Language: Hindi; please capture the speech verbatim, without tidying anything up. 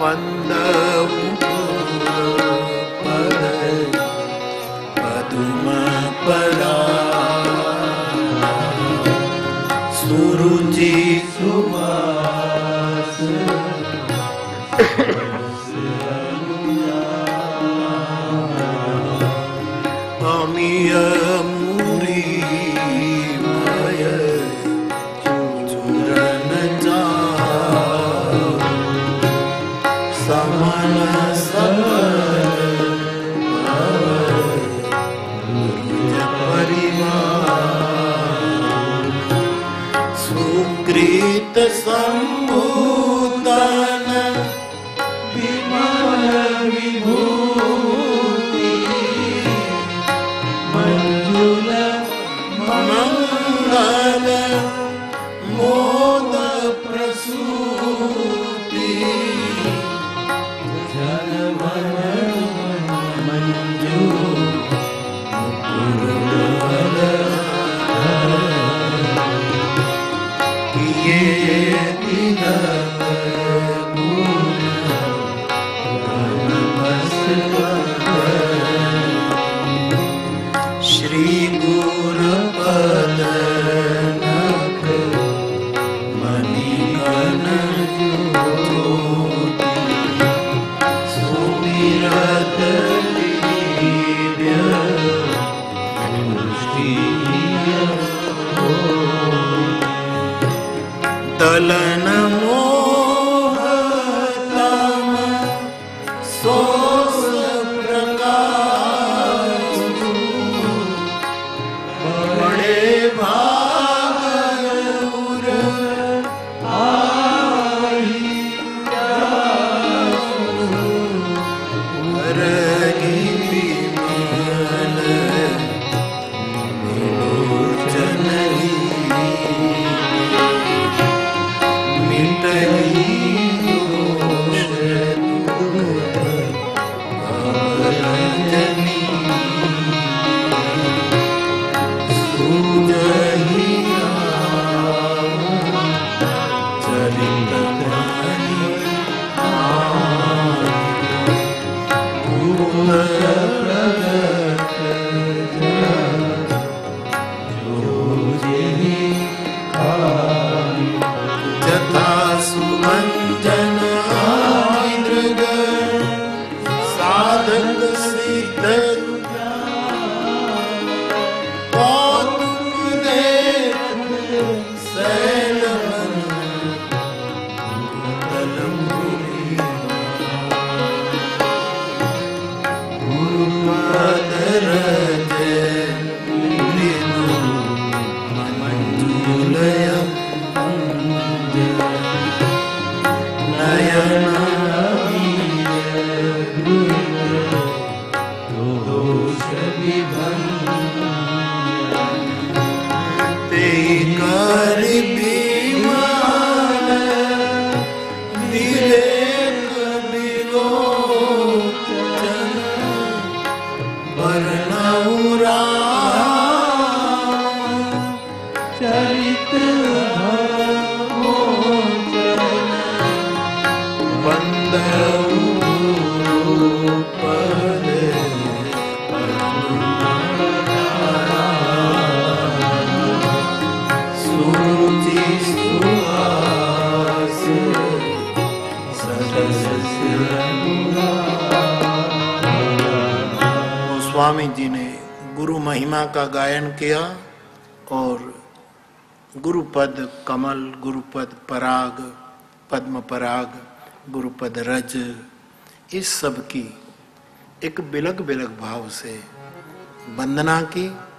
वंदऊ पदुम परा सुरुचि सुवास अमीय मुरी मय चूरन जा समन परिवार सुकृत संभूतन विमल विभूति मंजुल मंगल मोद प्रसूति श्री गुरुपद नख मणिगण ज्योति सुमिरत दिव्य दलन मोहतम सोस प्रकाश बड़े भागुर आही रगी विमल विलोचन स्वामी जी ने गुरु महिमा का गायन किया और गुरुपद कमल, गुरुपद पराग, पद्म पराग, गुरुपद रज, इस सब की एक बिलक बिलक भाव से वंदना की।